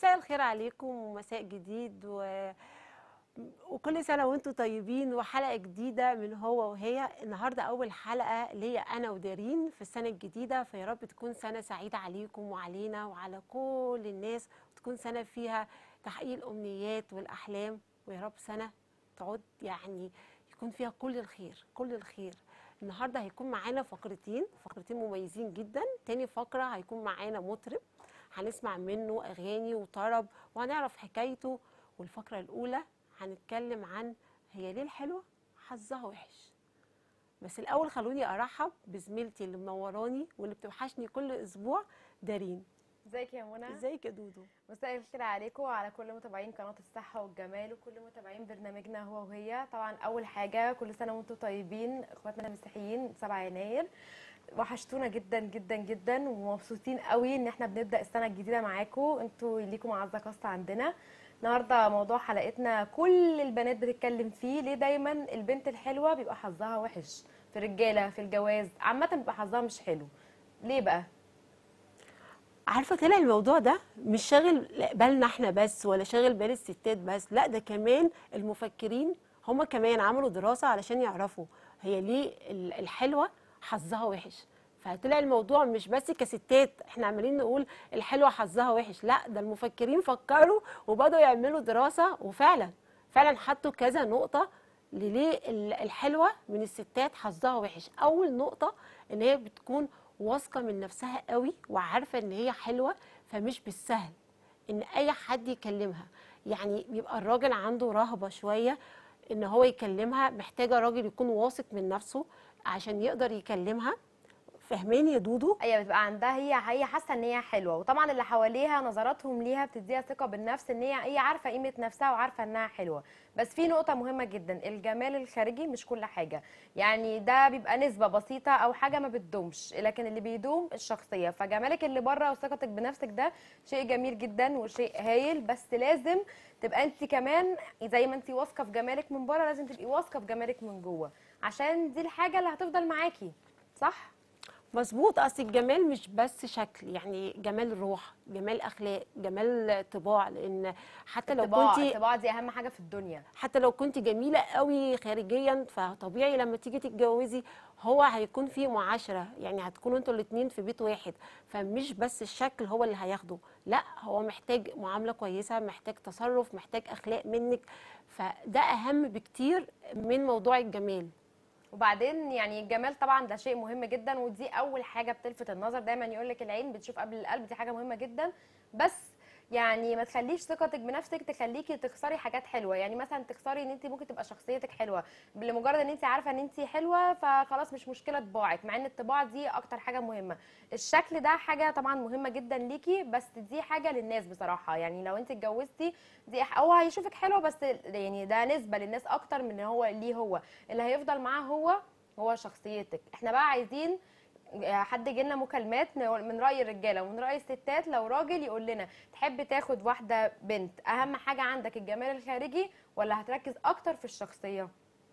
مساء الخير عليكم ومساء جديد وكل سنة وانتم طيبين وحلقة جديدة من هو وهي. النهاردة أول حلقة ليا أنا ودارين في السنة الجديدة، فيا رب تكون سنة سعيدة عليكم وعلينا وعلى كل الناس، وتكون سنة فيها تحقيق الأمنيات والأحلام، ويا رب سنة تعود يعني يكون فيها كل الخير كل الخير. النهاردة هيكون معانا فقرتين مميزين جدا. تاني فقرة هيكون معانا مطرب هنسمع منه أغاني وطرب وهنعرف حكايته. والفقرة الأولى هنتكلم عن هي ليه الحلوة حظها وحش. بس الأول خلوني أرحب بزميلتي اللي منوراني واللي بتوحشني كل أسبوع، دارين. ازيك يا منى؟ ازيك يا دودو؟ مساء الخير عليكم وعلى كل متابعين قناه الصحه والجمال وكل متابعين برنامجنا هو وهي. طبعا اول حاجه كل سنه وانتم طيبين اخواتنا المسيحيين، 7 يناير وحشتونا جدا جدا جدا، ومبسوطين قوي ان احنا بنبدا السنه الجديده معاكم. انتوا ليكم عزه خاصه عندنا. النهارده موضوع حلقتنا كل البنات بتتكلم فيه، ليه دايما البنت الحلوه بيبقى حظها وحش في الرجاله، في الجواز عامه بيبقى حظها مش حلو. ليه بقى؟ عارفه طلع الموضوع ده مش شاغل بالنا احنا بس، ولا شاغل بال الستات بس، لا ده كمان المفكرين هم كمان عملوا دراسه علشان يعرفوا هي ليه الحلوه حظها وحش. فطلع الموضوع مش بس كستات احنا عمالين نقول الحلوه حظها وحش، لا ده المفكرين فكروا وبدأوا يعملوا دراسه، وفعلا حطوا كذا نقطه ليه الحلوه من الستات حظها وحش. اول نقطه ان هي بتكون واثقه من نفسها قوي وعارفه ان هي حلوه، فمش بالسهل ان اي حد يكلمها. يعني بيبقى الراجل عنده رهبه شويه ان هو يكلمها، محتاجه راجل يكون واثق من نفسه عشان يقدر يكلمها. فاهماني يا دودو؟ ايوه، بتبقى عندها هي حاسه ان هي حلوه، وطبعا اللي حواليها نظراتهم ليها بتديها ثقه بالنفس ان هي عارفه قيمه نفسها وعارفه انها حلوه. بس في نقطه مهمه جدا، الجمال الخارجي مش كل حاجه، يعني ده بيبقى نسبه بسيطه او حاجه ما بتدومش، لكن اللي بيدوم الشخصيه. فجمالك اللي بره وثقتك بنفسك ده شيء جميل جدا وشيء هايل، بس لازم تبقى انت كمان زي ما انت واثقه في جمالك من بره لازم تبقي واثقه في جمالك من جوه، عشان دي الحاجه اللي هتفضل معاكي. صح؟ مظبوط. اصل الجمال مش بس شكل، يعني جمال روح، جمال اخلاق، جمال طباع. لان حتى لو كنتي الطباع دي اهم حاجه في الدنيا. جميله قوي خارجيا، فطبيعي لما تيجي تتجوزي هو هيكون في معاشره، يعني هتكونوا انتوا الاتنين في بيت واحد. فمش بس الشكل هو اللي هياخده، لا هو محتاج معامله كويسه، محتاج تصرف، محتاج اخلاق منك. فده اهم بكتير من موضوع الجمال. وبعدين يعني الجمال طبعا ده شيء مهم جدا، ودي اول حاجه بتلفت النظر. دايما يقول لك العين بتشوف قبل القلب، دي حاجه مهمه جدا. بس يعني ما تخليش ثقتك بنفسك تخليكي تخسري حاجات حلوه، يعني مثلا تخسري ان انت ممكن تبقى شخصيتك حلوه لمجرد ان انت عارفه ان انت حلوه، فخلاص مش مشكله طباعك، مع ان الطباع دي اكتر حاجه مهمه. الشكل ده حاجه طبعا مهمه جدا ليكي، بس دي حاجه للناس بصراحه. يعني لو انت اتجوزتي دي هو هيشوفك حلوه، بس يعني ده نسبه للناس اكتر من هو ليه. هو اللي هيفضل معاه هو شخصيتك. احنا بقى عايزين حد يجي لنا مكالمات من راي الرجاله ومن راي الستات. لو راجل يقول لنا تحب تاخد واحده بنت اهم حاجه عندك الجمال الخارجي ولا هتركز اكتر في الشخصيه؟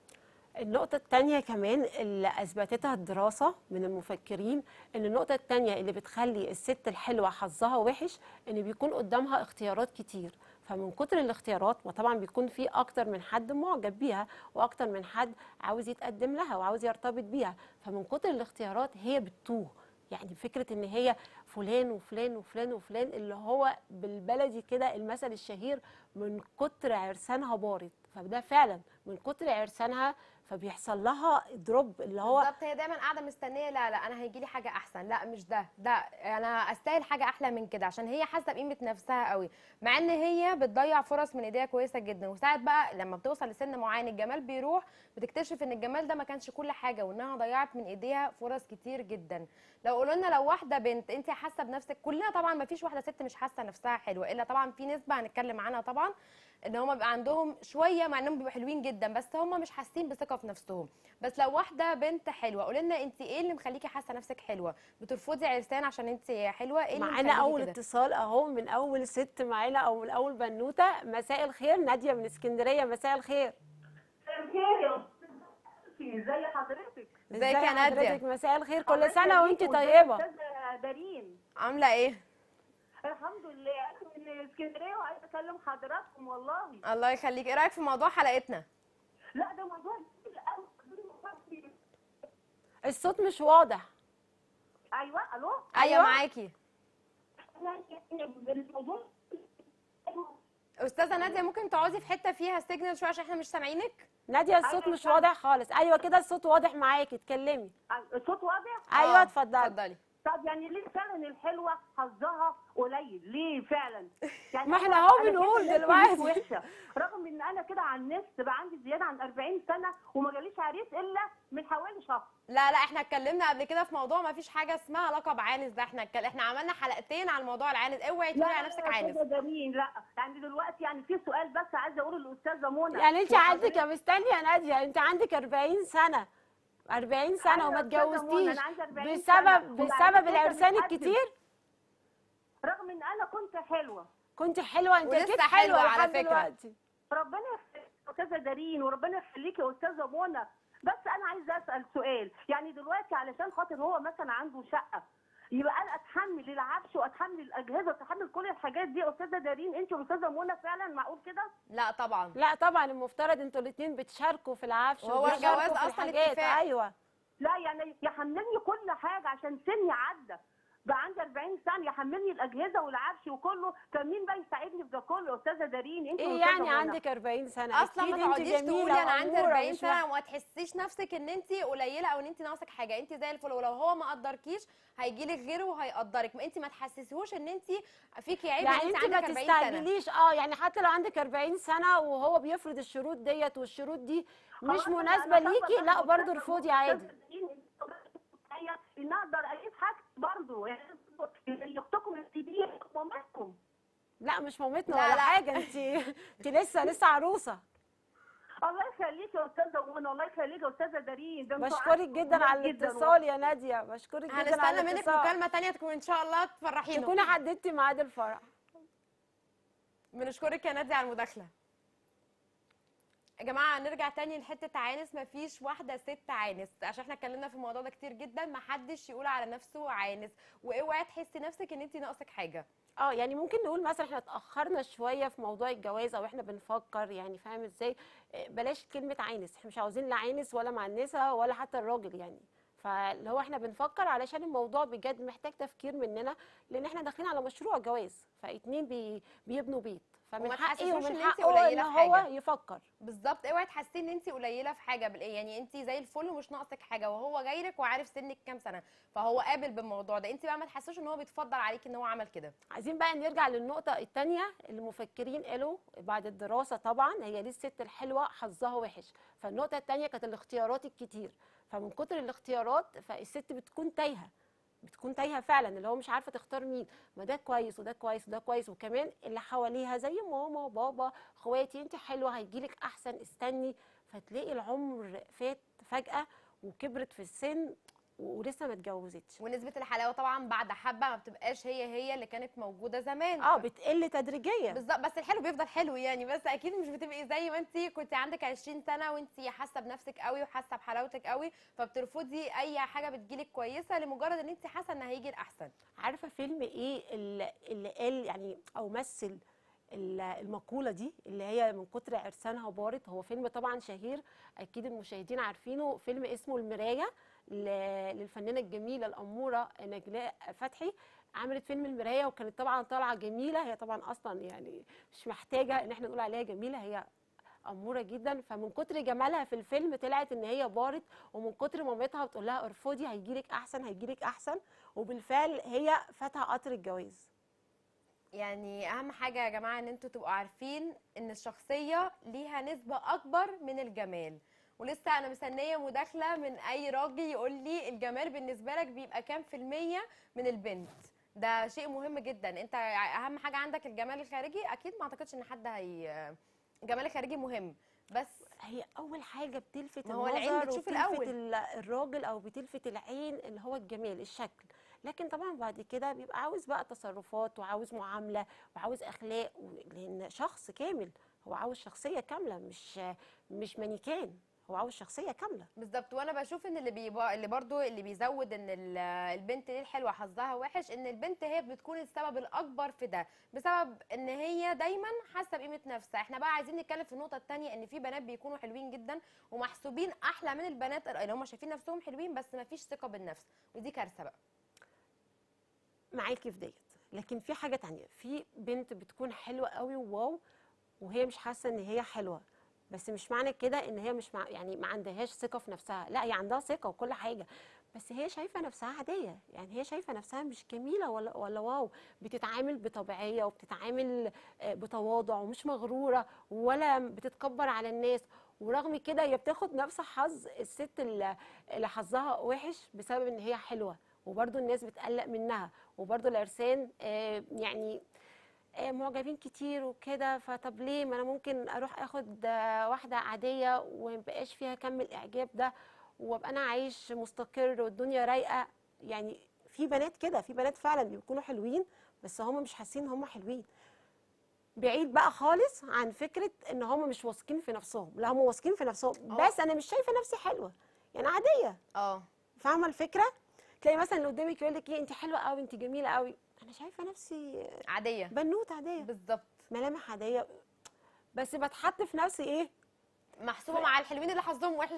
النقطة التانية كمان اللي أثبتتها الدراسة من المفكرين، إن النقطة التانية اللي بتخلي الست الحلوة حظها وحش إن بيكون قدامها اختيارات كتير. فمن كتر الاختيارات، وطبعا بيكون في أكتر من حد معجب بيها وأكتر من حد عاوز يتقدم لها وعاوز يرتبط بيها، فمن كتر الاختيارات هي بتتوه. يعني فكرة إن هي فلان وفلان وفلان وفلان، اللي هو بالبلدي كده المثل الشهير من كتر عرسانها بارت. فده فعلا من كتر عرسانها فبيحصل لها دروب اللي هو بالظبط. هي دايما قاعده مستنيه، لا انا هيجي لي حاجه احسن، لا مش ده انا استاهل حاجه احلى من كده، عشان هي حاسه بقيمه نفسها قوي، مع ان هي بتضيع فرص من ايديها كويسه جدا. وساعات بقى لما بتوصل لسن معين الجمال بيروح، بتكتشف ان الجمال ده ما كانش كل حاجه، وانها ضيعت من ايديها فرص كتير جدا. لو قولوا لنا لو واحده بنت انت حاسه بنفسك، كلنا طبعا ما فيش واحده ست مش حاسه نفسها حلوه، الا طبعا في نسبه هنتكلم عنها طبعا ان هم بيبقى عندهم شويه، مع انهم بيبقوا حلوين جدا بس هم مش حاسين بثقه في نفسهم. بس لو واحده بنت حلوه قولي لنا انت ايه اللي مخليكي حاسه نفسك حلوه؟ بترفضي عرسان عشان انت حلوه؟ ايه اللي معانا مخليكي اول كده؟ اتصال اهو من اول ست معانا او من اول بنوته. مساء الخير، ناديه من اسكندريه. مساء الخير. مساء الخير يا استاذتي، ازي حضرتك؟ ازيك ازاي يا ناديه؟ حضرتك؟ مساء الخير، الله كل سنه يخليكي، وانت وازاي يا طيبه. استاذه دارين؟ عامله ايه؟ الحمد لله، انا من اسكندريه وعايزه اكلم حضراتكم والله. الله يخليك. ايه رايك في موضوع حلقتنا؟ لا ده موضوع كبير قوي. الصوت مش واضح. ايوه الو. ايوه معاكي. الموضوع استاذه ناديه ممكن تقعدي في حته فيها سيجنال شويه عشان احنا مش سامعينك. ناديه الصوت مش واضح خالص. ايوه كده الصوت واضح معاكي، اتكلمي. الصوت واضح؟ ايوه اتفضلي. اتفضلي. طب يعني ليه فعلا الحلوه حظها قليل؟ ليه فعلا؟ يعني ما احنا اهو أنا كده بنقول نفسي دلوقتي. مش وحشه، رغم ان انا كده عنست بقى عندي زياده عن 40 سنه وما جاليش عريس الا من حوالي شهر. لا احنا اتكلمنا قبل كده في موضوع ما فيش حاجه اسمها لقب عانس ده. احنا عملنا حلقتين على موضوع العانس. اوعي تقولي على نفسك عانس. لا جميل. لا يعني دلوقتي يعني في سؤال بس عايزه اقوله للاستاذه منى. يعني انت عندك يا مستني يا ناديه، انت عندك 40 سنه 40 سنه أيوة وما يا أستاذة منى، اتجوزتيش أنا عندي 40 سنة. بسبب العرسان الكتير. رغم ان انا كنت حلوه. كنت حلوه، انت ولسه اكيد حلوة حلوه على لحد فكرة. دلوقتي. ربنا يخليك يا استاذه دارين وربنا يخليكي يا استاذه منى. بس انا عايزه اسال سؤال، يعني دلوقتي علشان خاطر هو مثلا عنده شقه يبقى انا اتحمل العفش واتحمل الاجهزه واتحمل كل الحاجات دي يا استاذه دارين انت واستاذه منى؟ فعلا معقول كده؟ لا طبعا. لا طبعا، المفترض انتوا الاثنين بتشاركوا في العفش وهو وبتشاركوا الجواز في أصلاً الحاجات. اتفاق. ايوه لا يعني يحملني كل حاجه عشان سني عدى بقى عندي 40 سنه، يحملني الاجهزه والعفش وكله. كان مين بقى يساعدني في ده كله يا استاذه دارين انت ايه وأستاذة يعني منى؟ عندك 40 سنه اصلا ما أكيد انت تقعديش جميلة تقولي انا عندي وأمورة 40 مش سنه وما تحسيش نفسك ان انت قليله او ان انت ناقصك حاجه. انت زي الفل، ولو هو ما قدركيش هيجي لك غيره وهيقدرك. ما انت ما تحسسيهوش ان انت فيكي عيب يعني ان انت انت ما عندك 40 سنه. تستعجليش. يعني حتى لو عندك 40 سنه وهو بيفرض الشروط ديت والشروط دي مش خلاص مناسبه أنا ليكي، طالبة لا بس برضه أستاذة ارفضي منى، عادي. أستاذة دارين، ان اقدر اجيب حاجتي برضه، يعني اللي اختكم الكبير مامتكم. لا مش مامتنا لا، ولا لا. حاجه، انت لسه عروسه. الله يخليك يا استاذه منى، الله يخليك يا استاذه دارين. ده انتوا بشكرك عسل جدا على جدا الاتصال يا ناديه، بشكرك جدا على هنستنى منك الاتصال. مكالمه تانية تكون ان شاء الله تفرحينا. تكوني حددتي ميعاد الفرح. بنشكرك يا ناديه على المداخله. يا جماعه نرجع تاني لحته عانس. مفيش واحده ست عانس، عشان احنا اتكلمنا في الموضوع ده كتير جدا. محدش يقول على نفسه عانس، واوعي تحسي نفسك ان انت ناقصك حاجه. يعني ممكن نقول مثلا احنا اتاخرنا شويه في موضوع الجواز او احنا بنفكر، يعني فاهم ازاي؟ بلاش كلمه عانس، احنا مش عاوزين لا عانس ولا معنسه ولا حتى الراجل يعني. فاللي هو احنا بنفكر علشان الموضوع بجد محتاج تفكير مننا، لان احنا داخلين على مشروع جواز، فاتنين بيبنوا بيت، فمن وما حقي تحسسوش ومن إن أنت حقه قليلة ان في هو حاجة. يفكر. بالظبط. اوعي تحسي ان انت قليله في حاجه يعني انت زي الفل ومش ناقصك حاجه، وهو جاي لك وعارف سنك كام سنه، فهو قابل بالموضوع ده. انت بقى ما تحسوش ان هو بيتفضل عليكي ان هو عمل كده. عايزين بقى نرجع للنقطة التانية اللي المفكرين قالوا بعد الدراسة. طبعا هي ليه الست الحلوة حظها وحش؟ فالنقطة التانية كانت الاختيارات الكتير، فمن كتر الاختيارات فالست بتكون تايهة فعلا، اللي هو مش عارفة تختار مين. ما ده كويس وده كويس وده كويس، وكمان اللي حواليها زي ماما وبابا اخواتي، انت حلوة هيجيلك احسن، استني. فتلاقي العمر فات فجأة وكبرت في السن ولسه ما اتجوزتش. ونسبه الحلاوه طبعا بعد حبه ما بتبقاش هي اللي كانت موجوده زمان. بتقل تدريجيا. بالظبط. بس الحلو بيفضل حلو يعني، بس اكيد مش بتبقي زي ما انت كنت عندك 20 سنه وانت حاسه بنفسك قوي وحاسه بحلاوتك قوي، فبترفضي اي حاجه بتجيلك كويسه لمجرد ان انت حاسه ان هيجي الاحسن. عارفه فيلم ايه اللي قال يعني او مثل المقوله دي اللي هي من كتر عرسانها وبارت؟ هو فيلم طبعا شهير، اكيد المشاهدين عارفينه، فيلم اسمه المرايه للفنانه الجميله الاموره نجلاء فتحي. عملت فيلم المرايه وكانت طبعا طالعه جميله، هي طبعا اصلا يعني مش محتاجه ان احنا نقول عليها جميله، هي اموره جدا. فمن كتر جمالها في الفيلم طلعت ان هي بارت، ومن كتر مامتها بتقول لها ارفضي هيجيلك احسن هيجيلك احسن، وبالفعل هي فاتها قطر الجواز. يعني اهم حاجه يا جماعه ان انتوا تبقوا عارفين ان الشخصيه ليها نسبه اكبر من الجمال. ولسه انا مستنيه مداخله من اي راجل يقول لي الجمال بالنسبه لك بيبقى كام في الميه من البنت. ده شيء مهم جدا. انت اهم حاجه عندك الجمال الخارجي. اكيد ما اعتقدش ان حد الجمال الخارجي مهم، بس هي اول حاجه بتلفت ما هو العين بتشوف النظر الراجل او بتلفت العين اللي هو الجمال الشكل، لكن طبعا بعد كده بيبقى عاوز بقى تصرفات وعاوز معامله وعاوز اخلاق، لان شخص كامل هو عاوز شخصيه كامله، مش مانيكان، هو عاوز شخصيه كامله. بالظبط. وانا بشوف ان اللي برضو اللي بيزود ان البنت ليه الحلوه حظها وحش، ان البنت هي بتكون السبب الاكبر في ده، بسبب ان هي دايما حاسه بقيمه نفسها. احنا بقى عايزين نتكلم في النقطه الثانيه، ان في بنات بيكونوا حلوين جدا ومحسوبين احلى من البنات اللي هم شايفين نفسهم حلوين بس ما فيش ثقه بالنفس، ودي كارثه بقى. معاكي في ديت، لكن في حاجه تانية، في بنت بتكون حلوه قوي وواو وهي مش حاسه ان هي حلوه، بس مش معنى كده ان هي مش يعني ما عندهاش ثقه في نفسها، لا هي عندها ثقه وكل حاجه، بس هي شايفه نفسها عاديه، يعني هي شايفه نفسها مش جميله ولا واو، بتتعامل بطبيعيه وبتتعامل بتواضع ومش مغروره ولا بتتكبر على الناس، ورغم كده هي بتاخد نفس حظ الست اللي حظها وحش بسبب ان هي حلوه، وبرده الناس بتقلق منها، وبرده العرسان يعني معجبين كتير وكده، فطب ليه، ما انا ممكن اروح اخد واحده عاديه ومبقاش فيها كم الاعجاب ده، وابقى انا عايش مستقر والدنيا رايقه. يعني في بنات كده، في بنات فعلا بيكونوا حلوين بس هم مش حاسين ان هم حلوين. بعيد بقى خالص عن فكره ان هم مش واثقين في نفسهم، لا هم واثقين في نفسهم بس انا مش شايفه نفسي حلوه، يعني عاديه. فاهمه الفكره؟ تلاقي مثلا اللي قدامك يقول لك ايه، انت حلوه قوي، انت جميله قوي، انا شايفه نفسي عاديه، بنوت عاديه بالظبط، ملامح عاديه، بس بتحط في نفسي ايه، محسوبه مع الحلوين اللي حظهم وحش.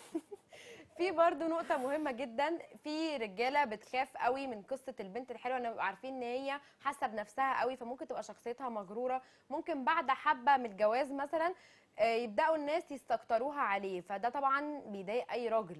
في برضو نقطة مهمة جدا، في رجالة بتخاف قوي من قصة البنت الحلوة، ان بيبقوا عارفين ان هي حاسة بنفسها قوي، فممكن تبقى شخصيتها مغرورة، ممكن بعد حبة من الجواز مثلا يبدأوا الناس يستكتروها عليه، فده طبعا بيضايق اي راجل.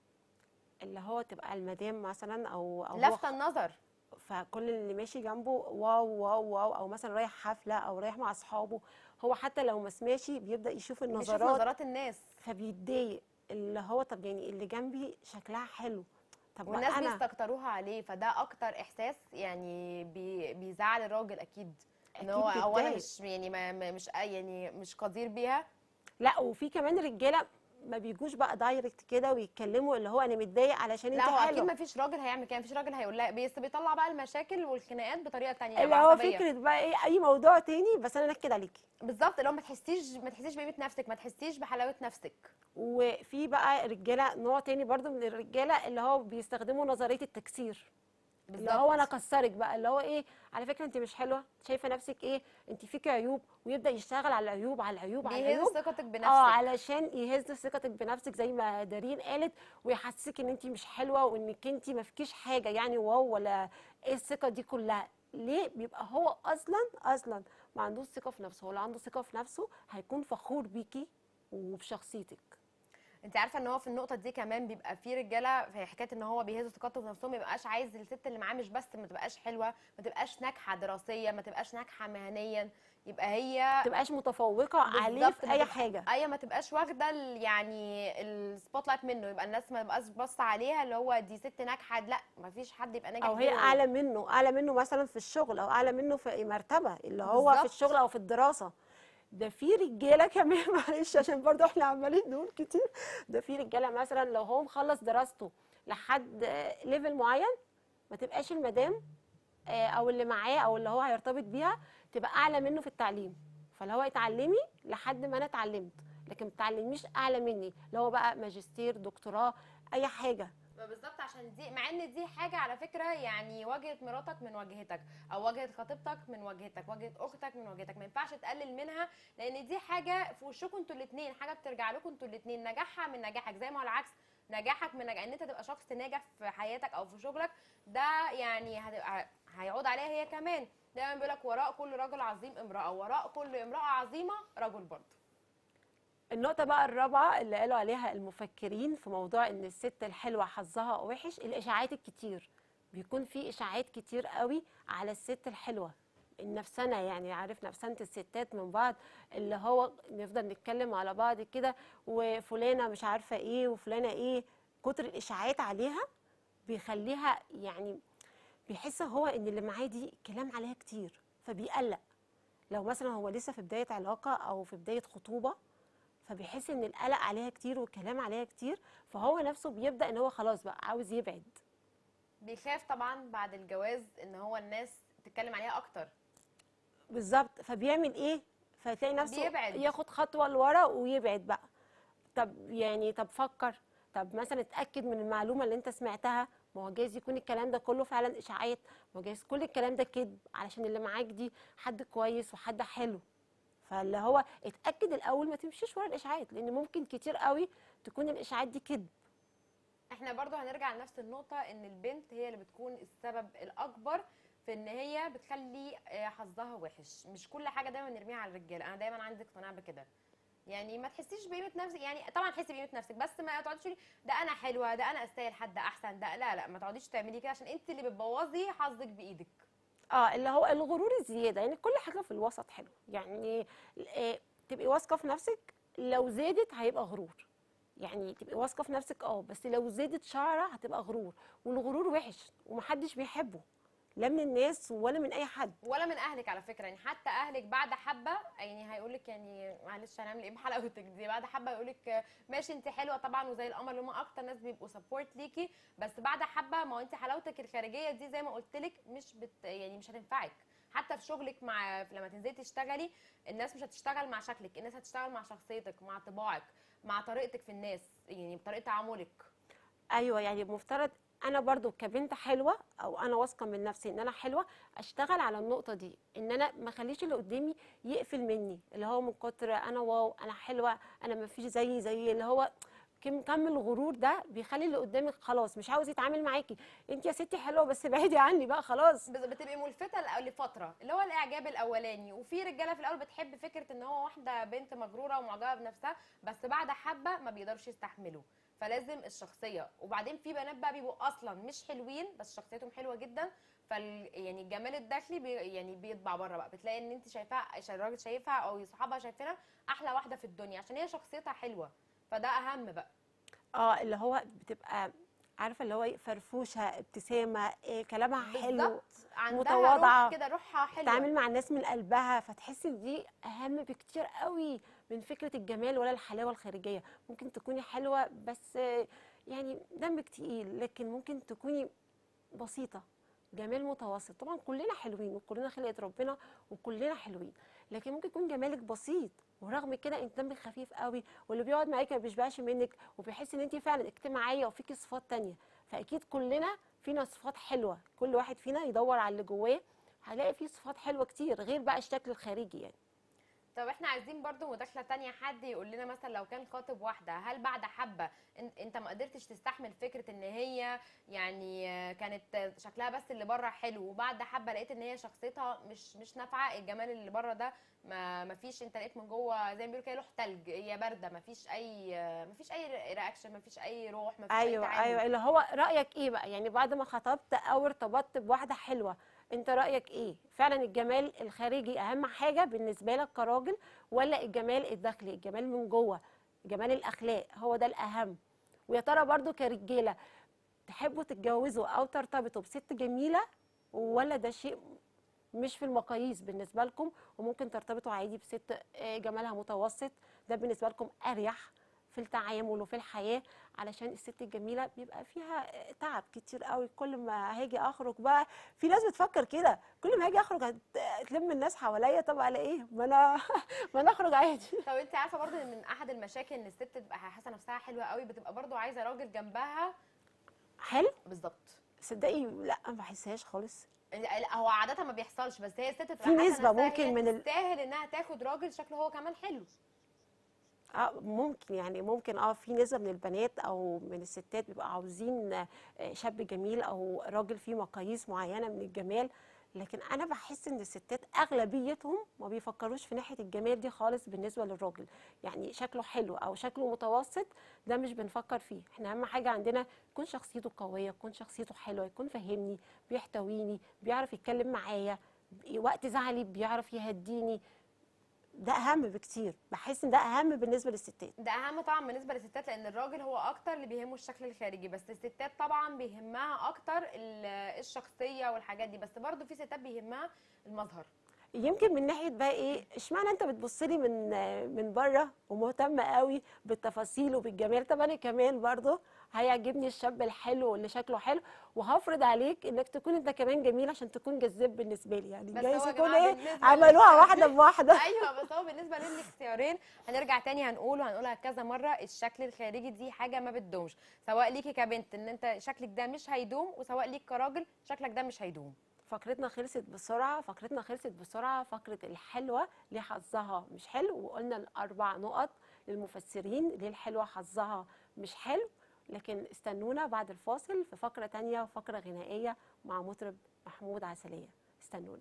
اللي هو تبقى المدام مثلا او لفت النظر، فكل اللي ماشي جنبه واو واو واو، او مثلا رايح حفله او رايح مع اصحابه، هو حتى لو مش ماشي بيبدا يشوف النظرات، بيشوف نظرات الناس فبيتضايق، اللي هو طب يعني اللي جنبي شكلها حلو، طب والناس انا بيستكتروها عليه، فده اكتر احساس يعني بيزعل الراجل اكيد، ان هو اكيد او انا بتضايق. مش يعني مش يعني مش قدير بيها. لا وفي كمان رجاله ما بيجوش بقى دايركت كده ويتكلموا اللي هو انا متضايق علشان انت لا هو حلو، اكيد ما فيش راجل هيعمل كده، مفيش راجل هيقول لا، بس بيطلع بقى المشاكل والخناقات بطريقه تانية اللي هو بعصبيه. فكره بقى ايه، اي موضوع تاني بس انا انكد عليكي. بالظبط، اللي هو ما تحسيش بقيمه نفسك، ما تحسيش بحلاوه نفسك. وفي بقى رجاله نوع تاني برضو من الرجاله اللي هو بيستخدموا نظريه التكسير، اللي هو انا اكسرك بقى، اللي هو ايه، على فكره انت مش حلوه، شايفه نفسك ايه، انت فيكي عيوب، ويبدا يشتغل على العيوب على العيوب على بيهز العيوب، ثقتك بنفسك. علشان يهز ثقتك بنفسك زي ما دارين قالت، ويحسسك ان انت مش حلوه وانك انت ما فيكيش حاجه يعني واو، ولا ايه الثقه دي كلها ليه؟ بيبقى هو اصلا ما عندوش ثقه في نفسه، هو لو عنده ثقه في نفسه هيكون فخور بيكي وبشخصيتك. انت عارفه ان هو في النقطه دي كمان بيبقى في رجاله في حكايه ان هو بيهز ثقته في نفسهم، ما يبقاش عايز الست اللي معاه مش بس ما تبقاش حلوه، ما تبقاش ناجحه دراسيا، ما تبقاش ناجحه مهنيا، يبقى هي ما تبقاش متفوقه عليه في اي حاجه، ايوه ما تبقاش واخده يعني السبوت لايت منه، يبقى الناس ما تبقاش باصه عليها اللي هو دي ست ناجحه، لا ما فيش حد يبقى ناجح او هي اعلى منه مثلا في الشغل، او اعلى منه في مرتبه اللي هو بالزبط. في الشغل او في الدراسه. ده في رجاله كمان معلش عشان برضو احنا عمالين نقول كتير، ده في رجاله مثلا لو هو مخلص دراسته لحد ليفل معين، ما تبقاش المدام او اللي معاه او اللي هو هيرتبط بيها تبقى اعلى منه في التعليم، فاللي هو اتعلمي لحد ما انا اتعلمت، لكن ما تتعلميش اعلى مني، اللي هو بقى ماجستير دكتوراه اي حاجه. بالظبط، عشان دي مع ان دي حاجه على فكره يعني واجهه مراتك من واجهتك، او واجهه خطيبتك من واجهتك، واجهه اختك من واجهتك، ما ينفعش تقلل منها، لان دي حاجه في وشكم انتوا الاثنين، حاجه بترجع لكم انتوا الاثنين، نجاحها من نجاحك زي ما هو العكس، نجاحك من نجاح ان انت تبقى شخص ناجح في حياتك او في شغلك، ده يعني هيعود عليها هي كمان. دايما بيقول لك وراء كل رجل عظيم امراه، وراء كل امراه عظيمه رجل برضه. النقطة بقى الرابعة اللي قالوا عليها المفكرين في موضوع ان الست الحلوة حظها وحش، الاشاعات الكتير، بيكون في اشاعات كتير قوي على الست الحلوة، النفسنة، يعني عارف نفسنة الستات من بعض، اللي هو نفضل نتكلم على بعض كده، وفلانة مش عارفة ايه وفلانة ايه، كتر الاشاعات عليها بيخليها يعني بيحس هو ان اللي معاه دي كلام عليها كتير، فبيقلق. لو مثلا هو لسه في بداية علاقة او في بداية خطوبة، فبيحس ان القلق عليها كتير والكلام عليها كتير، فهو نفسه بيبدا ان هو خلاص بقى عاوز يبعد، بيخاف طبعا بعد الجواز ان هو الناس تتكلم عليها اكتر. بالظبط، فبيعمل ايه، فتلاقي نفسه بيبعد. ياخد خطوه لورا ويبعد بقى. طب فكر، طب مثلا اتاكد من المعلومه اللي انت سمعتها، ما هو جايز يكون الكلام ده كله فعلا اشاعات، ما هو جايز كل الكلام ده كذب علشان اللي معاك دي حد كويس وحد حلو. فاللي هو اتاكد الاول، ما تمشيش ورا الاشاعات، لان ممكن كتير قوي تكون الاشاعات دي كذب. احنا برضو هنرجع لنفس النقطة، ان البنت هي اللي بتكون السبب الاكبر في ان هي بتخلي حظها وحش. مش كل حاجة دايما نرميها على الرجالة، انا دايما عندي اقتناع بكده. يعني ما تحسيش بقيمة نفسك، يعني طبعا تحسي بقيمة نفسك، بس ما تقعديش تقولي ده انا حلوة، ده انا استاهل حد احسن، ده لا لا، ما تقعديش تعملي كده عشان انت اللي بتبوظي حظك بايدك. اللي هو الغرور الزياده، يعني كل حاجه في الوسط حلو، يعني تبقي واثقه في نفسك، لو زادت هيبقى غرور. يعني تبقي واثقه في نفسك بس لو زادت شعره هتبقى غرور، والغرور وحش ومحدش بيحبه، لا من الناس ولا من اي حد. ولا من اهلك على فكره، يعني حتى اهلك بعد حبه يعني هيقول لك، يعني معلش هنعمل ايه بحلاوتك دي، بعد حبه يقول لك ماشي انت حلوه طبعا وزي القمر، اللي هم اكتر ناس بيبقوا سبورت ليكي، بس بعد حبه ما هو انت حلاوتك الخارجيه دي زي ما قلت لك يعني مش هتنفعك. حتى في شغلك، لما تنزلي تشتغلي، الناس مش هتشتغل مع شكلك، الناس هتشتغل مع شخصيتك، مع طباعك، مع طريقتك في الناس، يعني بطريقه تعاملك. ايوه، يعني المفترض انا برضو كبنت حلوه، او انا واثقه من نفسي ان انا حلوه، اشتغل على النقطه دي، ان انا ما اخليش اللي قدامي يقفل مني، اللي هو من كتر انا واو انا حلوه، انا ما فيش زي اللي هو كم الغرور ده بيخلي اللي قدامك خلاص مش عاوز يتعامل معاكي. انت يا ستي حلوه بس بعيدي عني بقى خلاص. بتبقي ملفته لفتره، اللي هو الاعجاب الاولاني، وفي رجاله في الاول بتحب فكره ان هو واحده بنت مغروره ومعجبه بنفسها، بس بعد حبه ما بيقدرش يستحملوا، فلازم الشخصيه. وبعدين في بنات بقى بيبقوا اصلا مش حلوين بس شخصيتهم حلوه جدا، يعني الجمال الداخلي يعني بيطبع بره بقى، بتلاقي ان انت شايفاها، الراجل شايفها او صحابها شايفينها احلى واحده في الدنيا عشان هي شخصيتها حلوه، فده اهم بقى. اللي هو بتبقى عارفه اللي هو فرفوشه، ابتسامه، كلامها حلو، بالظبط، عندها روح متواضعه، كده، روحها حلوه. تتعامل مع الناس من قلبها، فتحس ان دي اهم بكتير قوي من فكره الجمال ولا الحلاوه الخارجيه. ممكن تكوني حلوه بس يعني دمك تقيل، لكن ممكن تكوني بسيطه، جمال متوسط. طبعا كلنا حلوين وكلنا خلقه ربنا وكلنا حلوين، لكن ممكن يكون جمالك بسيط ورغم كده انت دمك خفيف قوي، واللي بيقعد معاكي ما بيشبعش منك وبيحس ان انت فعلا اجتماعيه وفيكي صفات تانية. فاكيد كلنا فينا صفات حلوه، كل واحد فينا يدور على اللي جواه هلاقي فيه صفات حلوه كتير غير بقى الشكل الخارجي يعني. طب احنا عايزين برضو مداخله تانية، حد يقول لنا مثلا لو كان خاطب واحده، هل بعد حبه انت ما قدرتش تستحمل فكره ان هي يعني كانت شكلها بس اللي بره حلو، وبعد حبه لقيت ان هي شخصيتها مش نافعه، الجمال اللي بره ده ما فيش، انت لقيت من جوه زي ما بيقولوا كده لوح تلج، هي بارده، ما فيش اي رياكشن، ما فيش اي روح، ما فيش اي ايوه تعامل. ايوه، اللي هو رايك ايه بقى يعني بعد ما خطبت او ارتبطت بواحده حلوه؟ انت رايك ايه؟ فعلا الجمال الخارجي اهم حاجه بالنسبه لك كراجل، ولا الجمال الداخلي، الجمال من جوه، جمال الاخلاق هو ده الاهم؟ ويا ترى برضو كرجاله تحبوا تتجوزوا او ترتبطوا بست جميله، ولا ده شيء مش في المقاييس بالنسبه لكم، وممكن ترتبطوا عادي بست جمالها متوسط؟ ده بالنسبه لكم اريح في التعامل وفي الحياه، علشان الست الجميله بيبقى فيها تعب كتير قوي. كل ما هاجي اخرج بقى، في ناس بتفكر كده، كل ما هاجي اخرج هتلم الناس حواليا، طب على ايه؟ ما انا ما انا اخرج عادي. طب انت عارفه برضو ان من احد المشاكل ان الست تبقى حاسه نفسها حلوه قوي، بتبقى برضو عايزه راجل جنبها. حلو. بالظبط. صدقي لا، ما بحسهاش خالص. لا، هو عادة ما بيحصلش، بس هي الست في بتبقى حاسة نسبه نفسها ممكن هي من تستاهل انها تاخد راجل شكله هو كمان حلو. ممكن، يعني ممكن في نسبة من البنات او من الستات بيبقى عاوزين شاب جميل او راجل فيه مقاييس معينة من الجمال، لكن انا بحس ان الستات اغلبيتهم ما بيفكروش في ناحية الجمال دي خالص بالنسبة للراجل. يعني شكله حلو او شكله متوسط ده مش بنفكر فيه، احنا اهم حاجة عندنا يكون شخصيته قوية، يكون شخصيته حلوة، يكون فاهمني، بيحتويني، بيعرف يتكلم معايا وقت زعلي، بيعرف يهديني. ده اهم بكتير، بحس ان ده اهم بالنسبه للستات. ده اهم طبعا بالنسبة للستات، لان الراجل هو اكتر اللي بيهمه الشكل الخارجي، بس الستات طبعا بيهمها اكتر الشخصية والحاجات دي، بس برضو في ستات بيهمها المظهر. يمكن من ناحيه بقى ايه، اشمعنى انت بتبص لي من بره ومهتمه قوي بالتفاصيل وبالجمال؟ طب انا كمان برضه هيعجبني الشاب الحلو اللي شكله حلو، وهفرض عليك انك تكون انت كمان جميل عشان تكون جذاب بالنسبه لي. يعني بس جايز هو يا يكون جماعة ايه بالنسبة عملوها واحده بواحده. ايوه، بس هو بالنسبه للاختيارين هنرجع تاني هنقول وهنقولها كذا مره، الشكل الخارجي دي حاجه ما بتدومش، سواء ليكي كبنت ان انت شكلك ده مش هيدوم، وسواء ليك كراجل شكلك ده مش هيدوم. فقرتنا خلصت بسرعه، فقرتنا خلصت بسرعه. فقره الحلوه ليه حظها مش حلو، وقلنا الاربع نقط للمفسرين ليه الحلوه حظها مش حلو. لكن استنونا بعد الفاصل في فقره تانية وفقره غنائيه مع مطرب محمود عسليه. استنونا.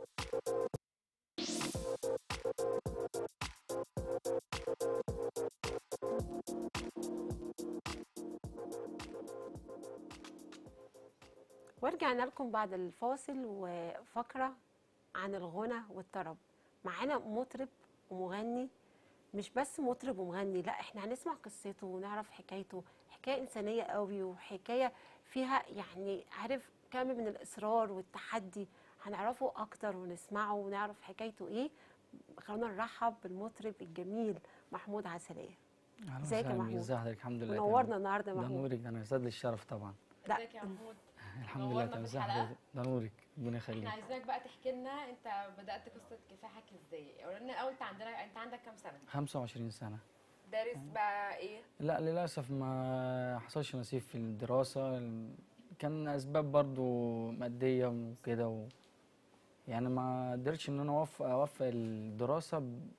ورجعنا لكم بعد الفاصل وفقرة عن الغنى والطرب. معانا مطرب ومغني، مش بس مطرب ومغني، لا احنا هنسمع قصته ونعرف حكايته. حكاية إنسانية قوي، وحكاية فيها يعني عارف كم من الإصرار والتحدي. هنعرفه أكتر ونسمعه ونعرف حكايته إيه. خلونا نرحب بالمطرب الجميل محمود عسلية. ازيك يا محمود؟ ازي حضرتك؟ الحمد لله منورنا النهارده يا ده محمود. نورك، ده انا يسعد لي الشرف طبعا. لا ازيك يا محمود؟ الحمد لله نورنا تمام. في ازي الحلقة. حضرتك؟ ده نورك، ربنا يخليك. احنا عايزينك بقى تحكي لنا انت بدات قصه كفاحك ازاي. قول لنا الاول، انت عندك كام سنه؟ 25 سنة. دارس بقى ايه؟ لا للأسف ما حصلش نصيب في الدراسة، كان أسباب برضو مادية وكده يعني ما قدرتش إن أنا أوفق الدراسة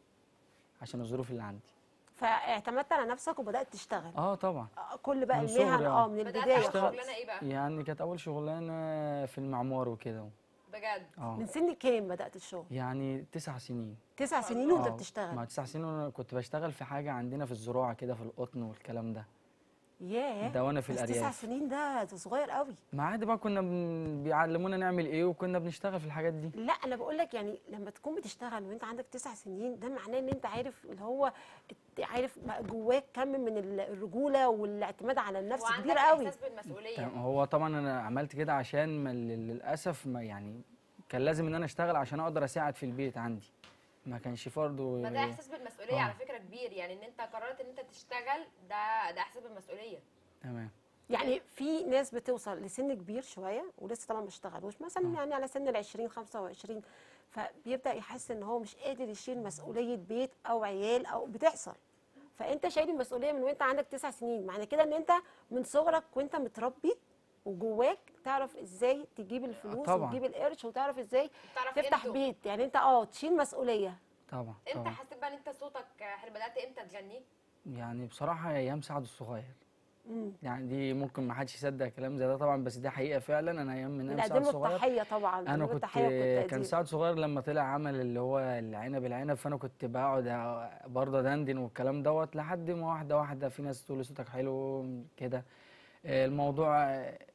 عشان الظروف اللي عندي. فاعتمدت على نفسك وبدأت تشتغل. طبعا. كل بقى من المهن صغري، من بدات البداية اول اشتغل. خالص. شغلانه ايه بقى؟ يعني كانت أول شغلانة في المعمار وكده. بجد؟ من سن كام بدأت الشغل؟ يعني 9 سنين. 9 سنين وانت مع بتشتغل؟ 9 سنين وانا كنت بشتغل في حاجه عندنا في الزراعه كده، في القطن والكلام ده. ياه، ده وانا في بس 9 الارياف. سنين ده صغير قوي. ما عادي بقى، كنا بيعلمونا نعمل ايه وكنا بنشتغل في الحاجات دي. لا انا بقول لك يعني لما تكون بتشتغل وانت عندك 9 سنين، ده معناه ان انت عارف اللي هو عارف بقى جواك كم من الرجوله والاعتماد على النفس وعندك كبير قوي. احساس بالمسؤوليه. هو طبعا انا عملت كده عشان للاسف ما يعني كان لازم ان انا اشتغل عشان اقدر اساعد في البيت عندي، ما كانش فرضه. ما ده احساس بالمسؤوليه آه. على فكره كبير، يعني ان انت قررت ان انت تشتغل، ده احساس بالمسؤوليه. تمام. يعني في ناس بتوصل لسن كبير شويه ولسه طبعا ما اشتغلوش، مثلا يعني على سن ال 20 25، فبيبدا يحس ان هو مش قادر يشيل مسؤوليه بيت او عيال او بتحصل. فانت شايل المسؤوليه من وانت عندك 9 سنين، معنى كده ان انت من صغرك وانت متربي وجواك تعرف ازاي تجيب الفلوس طبعا. وتجيب القرش، وتعرف ازاي تعرف تفتح قيمته. بيت. يعني انت تشيل مسؤوليه. طبعا امتى طبعا. حسيت بقى ان انت صوتك حلو؟ بدات امتى تغني؟ يعني بصراحه ايام سعد الصغير. يعني دي ممكن ما حدش يصدق كلام زي ده طبعا، بس دي حقيقه فعلا. انا ايام من ايام سعد بنقدم له الصغير التحيه طبعا، انا بنقدم له كنت التحيه والتقدير. كان سعد صغير لما طلع عمل اللي هو العنب، فانا كنت بقعد برضه دندن والكلام دوت لحد ما واحده واحده في ناس تقول لي صوتك حلو كده. الموضوع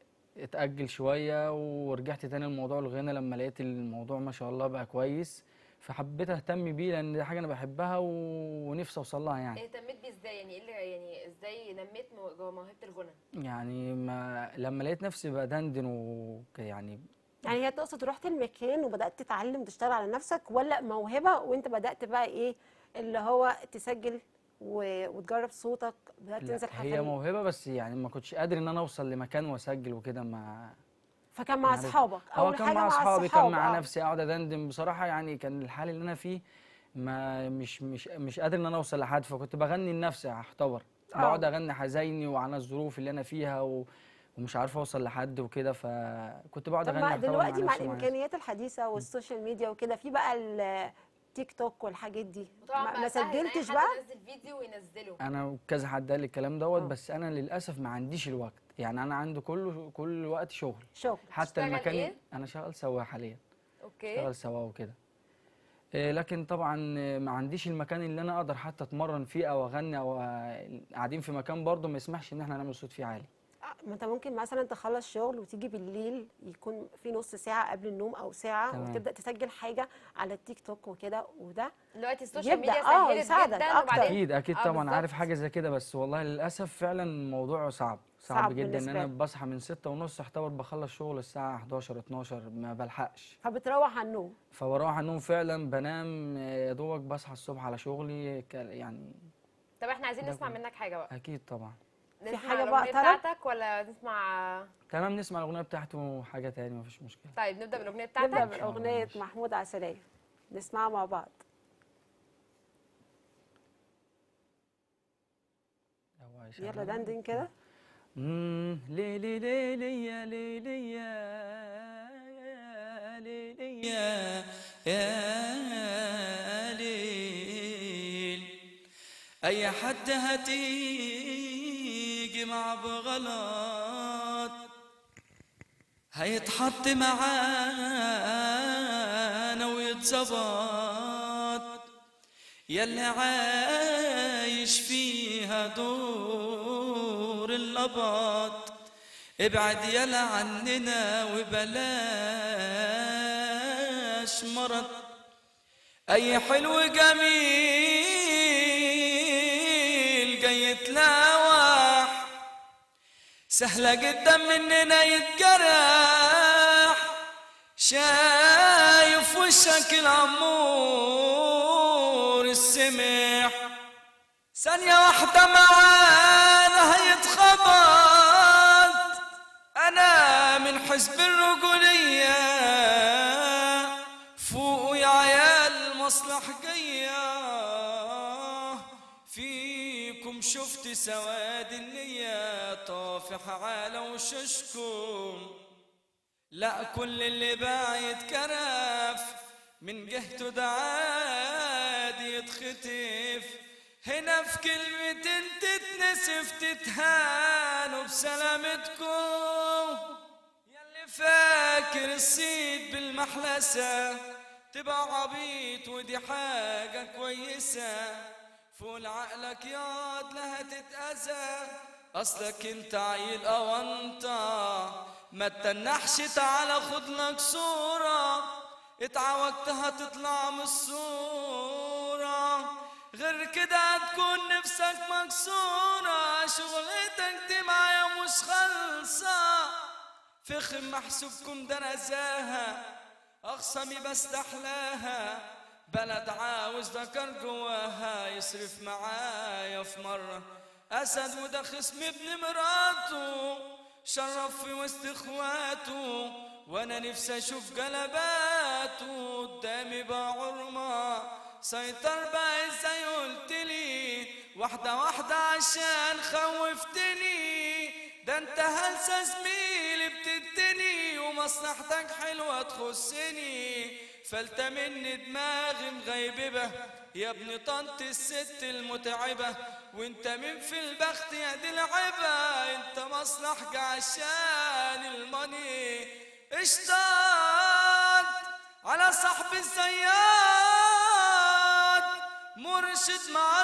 اتأجل شويه ورجعت تاني لموضوع الغنى لما لقيت الموضوع ما شاء الله بقى كويس، فحبيت اهتم بيه لان دي حاجه انا بحبها ونفسي اوصل لها يعني. اهتميت بيه ازاي؟ يعني ايه اللي يعني ازاي نميت جوه موهبه الغنى؟ يعني لما لقيت نفسي بدندن يعني يعني هي تقصد رحت المكان وبدات تتعلم تشتغل على نفسك، ولا موهبه وانت بدات بقى ايه اللي هو تسجل وتجرب صوتك، بدات لا، تنزل هي حفلات؟ موهبه بس يعني ما كنتش قادر ان انا اوصل لمكان واسجل وكده. فكان مع عارف. اصحابك اول كان حاجه، مع مع اصحابي، الصحاب. كان مع نفسي اقعد ادندن بصراحه. يعني كان الحال اللي انا فيه ما مش قادر ان انا اوصل لحد، فكنت بغني لنفسي احتبر، بقعد اغني حزيني وعن الظروف اللي انا فيها ومش عارف اوصل لحد وكده، فكنت بقعد طب اغني ما احتبر دلوقتي مع نفسي ومع نفسي. الامكانيات الحديثه والسوشيال ميديا وكده، في بقى التيك توك والحاجات دي، وطبعا ما بقى سهل إن أي سجلتش حد بقى؟ ينزل فيديو وينزله. انا كذا حد قال لي الكلام دوت، بس انا للاسف ما عنديش الوقت. يعني انا عندي كل وقت شغل. شغل. حتى تشتغل المكان إيه؟ انا شغال سواق حاليا. اوكي. اشتغل سواق وكده. لكن طبعا ما عنديش المكان اللي انا اقدر حتى اتمرن فيه او اغني او قاعدين في مكان برضه ما يسمحش ان احنا نعمل صوت فيه عالي. ما انت ممكن مثلا تخلص شغل وتيجي بالليل، يكون في نص ساعه قبل النوم او ساعه، تمام. وتبدا تسجل حاجه على التيك توك وكده، وده دلوقتي السوشيال يبدأ ميديا سهلت يساعدك جدا. أكتر. وبعدين اكيد طبعا بالظبط. عارف حاجه زي كده، بس والله للاسف فعلا الموضوع صعب صعب جدا. ان بالنسبة انا لك. بصحى من 6:30 احتبر، بخلص شغل الساعه 11 12 ما بلحقش، فبتروح على النوم. فبروح على النوم فعلا بنام يا دوبك، بصحى الصبح على شغلي يعني. طب احنا عايزين ده نسمع كله. منك حاجه بقى. اكيد طبعا. نسمع حاجة بقى الاغنيه طرب؟ بتاعتك ولا نسمع؟ تمام، نسمع الاغنيه بتاعته حاجه تاني مفيش مشكله. طيب نبدا بالاغنيه نبدا بتاعتك. بالاغنيه ماشي. محمود عسلية، نسمعها مع بعض. هو يلا دندن كده. ليلي ليلي يا ليلي يا ليلي يا ليل، اي حد هتيجي مع بغلط هيتحط معانا ويتظبط، ياللي عايش فيها دور اللبط ابعد يلا عننا وبلاش مرض. اي حلو جميل جاي يتلاوح سهلة جدا مننا يتجرح، شايف وشك العمور السمح ثانية واحدة معانا هيتخبط. أنا من حزب الرجولية فوقوا يا عيال مصلح جاية، فيكم شفت سواد النية طافح على وشوشكم، لا كل اللي باعت كرف من جهته ده عادي يتخطف، هنا في كلمتين تتنسف تتهانوا بسلامتكم. ياللي فاكر الصيد بالمحلسة تبقى عبيط ودي حاجة كويسة، فول عقلك ياض لها تتأذى، أصلك انت عيل أونطة ما تتنحش تعالى خدلك صورة، اتعودت هتطلع من الصورة غير كده هتكون نفسك مكسورة، شغلتك دي معايا مش خالصة، فخم محسوبكم ده نزاهة أخصمي بستحلاها، بلد عاوز ذكر جواها يصرف معايا في مرة، أسد وده خصم ابن مراته شرف في وسط اخواته، وانا نفسي اشوف جلباته قدامي بقى عرمة، سيطر بقى ازاي قلتلي واحدة واحدة عشان خوفتني، ده انت هلسة زميلي بتدني ومصلحتك حلوة تخصني، فلت مني دماغي مغيببة يا ابن طنط الست المتعبة، وانت مين في البخت يا دي العبة، انت مصلحك عشان الماني اشتاط على صاحب الزيات مرشد مع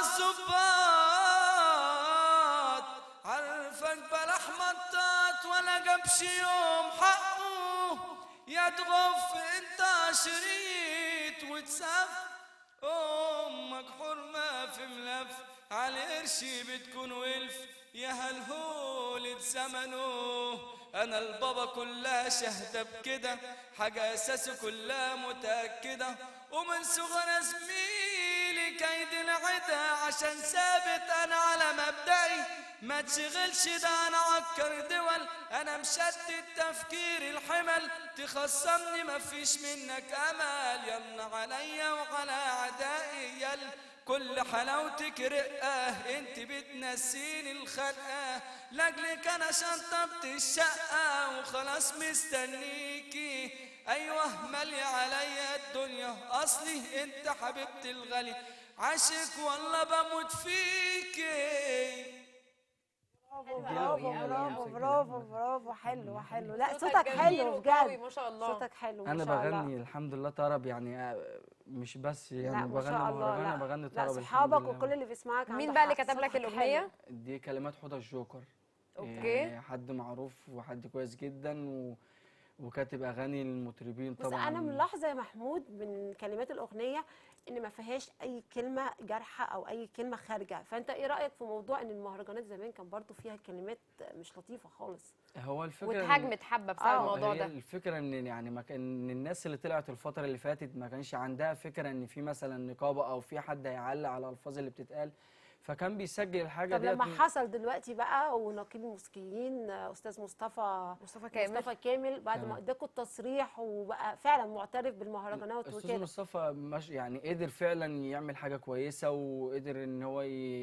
الظباط، عارفك بلا حمطات ولا جابش يوم حقه، يا تغف انت شريط وتسف امك حرمة في ملف على قرشي بتكون ولف، يا هالهولة زمنه انا البابا كلها شهدة بكده، حاجة اساسه كلها متأكدة، ومن صغر زميلي كيد العدا عشان ثابت انا على مبدئي، ما تشغلش ده انا عكر دول، انا مشتت تفكير الحمل، تخصمني مفيش منك امل، يلا عليا وعلى اعدائي يل كل حلاوتك رقة انت بتنسيني الخلقة، لاجلك انا شطبت الشقة وخلاص مستنيكي، ايوه مالي عليا الدنيا اصلي انت حبيبتي الغالية، عاشق والله بموت فيكي. برافو برافو برافو برافو، حلو حلو، لا صوتك صوتك جميل حلو وقوي بجد، ما شاء الله. صوتك حلو ما انا شاء الله. بغني الحمد لله طرب يعني، مش بس لا يعني ما بغني شاء الله، مهرجان، انا لا بغني لا طرب الحمد صحابك وكل لله. اللي بيسمعك مين عنده بقى اللي حق، كتب لك صوتك الاغنيه؟ حلو. دي كلمات حوض الجوكر. اوكي. حد معروف وحد كويس جدا وكاتب اغاني المطربين بس طبعا. انا ملاحظه يا محمود من كلمات الاغنيه ان ما فيهاش اي كلمه جارحه او اي كلمه خارجه، فانت ايه رايك في موضوع ان المهرجانات زمان كان برضو فيها كلمات مش لطيفه خالص؟ هو الفكره واتهاجمت حبه بسبب الموضوع هي ده. الفكره ان يعني ما كان إن الناس اللي طلعت الفتره اللي فاتت ما كانش عندها فكره ان في مثلا نقابه او في حد هيعلق على الالفاظ اللي بتتقال، فكان بيسجل الحاجه طب لما ديت. حصل دلوقتي بقى ونقيب الموسيقيين استاذ مصطفى كامل. مصطفى كامل بعد ما تمام. اداكوا التصريح وبقى فعلا معترف بالمهرجانات استاذ وكده، مصطفى مش يعني قدر فعلا يعمل حاجه كويسه، وقدر ان هو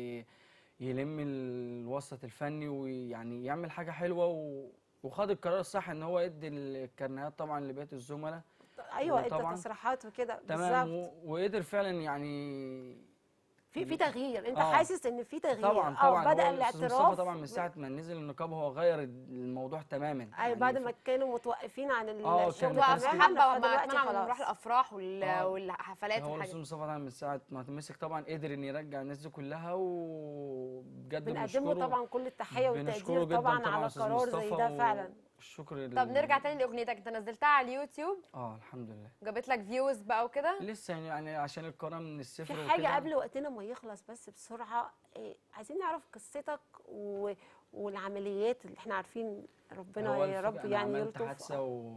يلم الوسط الفني ويعني يعمل حاجه حلوه، وخد القرار الصح ان هو يدي الكارنيهات طبعا لبقيه الزملاء. ايوه ادى وطبعاً تصريحات وكده تمام، بالظبط. وقدر فعلا يعني في تغيير، انت آه. حاسس ان في تغيير؟ طبعا طبعا بدأ هو الاستاذ مصطفى الاعتراف طبعا من ساعه ما نزل النقاب هو غير الموضوع تماما. اي بعد ما كانوا متوقفين عن الشغل كان وقف تمام. حبه وما فدلوقتي اتمنع من خلاص. نروح الافراح آه. والحفلات هو والحاجات الاستاذ مصطفى طبعا من ساعه ما مسك طبعا قدر ان يرجع الناس دي كلها، وبجد بنقدم له بنشكره. طبعا كل التحيه بنشكره والتقدير جدا طبعا على أستاذ قرار زي مصطفى، ده فعلا. والشكر طب نرجع تاني لاغنيتك، انت نزلتها على اليوتيوب الحمد لله. جابت لك فيوز بقى وكده؟ لسه يعني عشان القناه من الصفر في حاجه وكده. قبل وقتنا ما يخلص بس بسرعه، عايزين نعرف قصتك والعمليات اللي احنا عارفين ربنا هو يا رب أنا يعني عملت يلطف. حادثه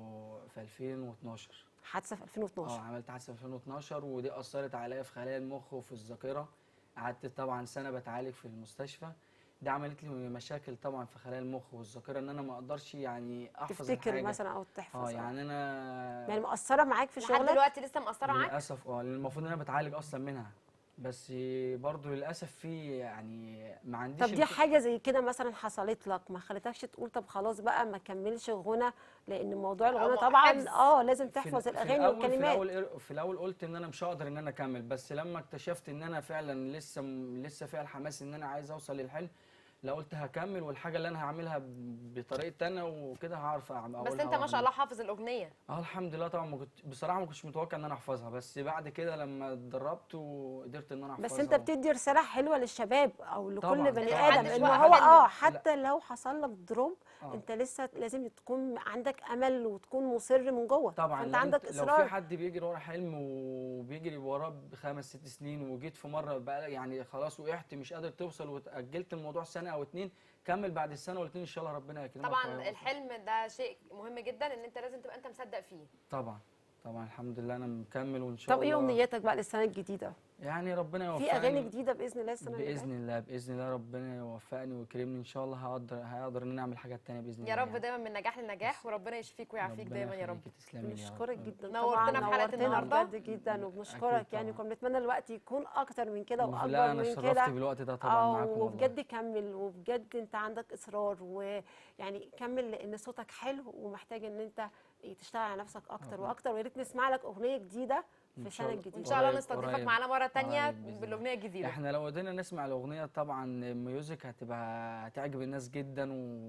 في 2012. حادثه في 2012. عملت حادثه في 2012، ودي اثرت عليا في خلايا المخ وفي الذاكره. قعدت طبعا سنه بتعالج في المستشفى. دي عملت لي مشاكل طبعا في خلايا المخ والذاكره، ان انا ما اقدرش يعني احفظ تفتكر الحاجه مثلا او تحفظ يعني انا يعني مأثره معاك في لحد شغلك؟ دلوقتي لسه مأثره معاك؟ للاسف لأن المفروض ان انا بتعالج اصلا منها، بس برضو للاسف في يعني ما عنديش طب دي حاجه زي كده مثلا حصلت لك ما خلتكش تقول طب خلاص بقى ما كملش غنى؟ لان موضوع الغنى أو طبعا حفظ. لازم تحفظ الاغاني في والكلمات. في الاول قلت ان انا مش هقدر ان انا اكمل، بس لما اكتشفت ان انا فعلا لسه فيها الحماس ان انا عايز اوصل للحلم، لا قلت هكمل، والحاجه اللي انا هعملها بطريقتي انا وكده هعرف اعملها. بس انت ما شاء الله حافظ الاغنيه. الحمد لله طبعا. بصراحه ما كنتش متوقع ان انا احفظها، بس بعد كده لما اتدربت وقدرت ان انا احفظها. بس انت بتدي رساله حلوه للشباب او لكل طبعاً، بني طبعاً. ادم محدش ان وقف هو حلمه. حتى لو حصل لك دروب انت لسه لازم تكون عندك امل وتكون مصر من جوه. طبعا فانت عندك لو اصرار. في حد بيجري ورا حلم وبيجري وراه بخمس ست سنين، وجيت في مره بقى يعني خلاص وقعت مش قادر توصل وتاجلت الموضوع سنه او اتنين، كمل بعد السنه والاتنين ان شاء الله ربنا يكرمك. طبعا الحلم ده شيء مهم جدا ان انت لازم تبقى انت مصدق فيه. طبعا الحمد لله انا مكمل وان شاء طب الله. ايه امنياتك بقى للسنه الجديده؟ يعني ربنا يوفقني في اغاني جديده باذن الله السنه اللي باذن الله. باذن الله ربنا يوفقني ويكرمني ان شاء الله. هقدر ان انا اعمل حاجات تانية باذن الله. يا رب يعني. دايما من نجاح لنجاح، وربنا يشفيك ويعافيك دايما يا رب. تسلمي لي يا بنشكرك رب. جدا نورتنا طبعا، في حلقة نورتنا النهاردة. بجد جدا أكيد وبنشكرك يعني طبعاً. كنا بنتمنى الوقت يكون اكتر من كده واكبر لا انا من اتشرفت كده. بالوقت ده طبعا معاكم والله. وبجد كمل، وبجد انت عندك اصرار، ويعني كمل لان صوتك حلو ومحتاج ان انت تشتغل على نفسك اكتر واكتر. ويا ريت نسمع لك اغنيه جديده في إن السنه شاء الله. الجديده. وان شاء الله قريب- نستضيفك قريب. معانا مره تانية قريب بإذن بالاغنيه الجديده. احنا لو قدرنا نسمع الاغنيه طبعا ميوزك هتعجب الناس جدا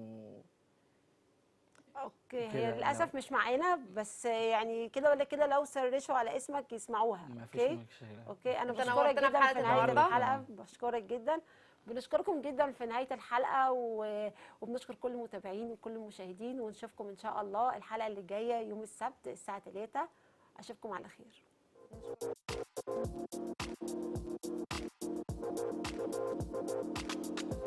اوكي، كده هي للاسف مش معانا بس يعني كده ولا كده لو سرشوا على اسمك يسمعوها. ما فيش اوكي مشكله. اوكي انا انت بشكرك نورتنا في جدا حلقة في نهايه النهاردة. الحلقه، بشكرك جدا. بنشكركم جدا في نهايه الحلقه وبنشكر كل المتابعين وكل المشاهدين، ونشوفكم ان شاء الله الحلقه اللي جايه يوم السبت الساعه 3. اشوفكم على خير.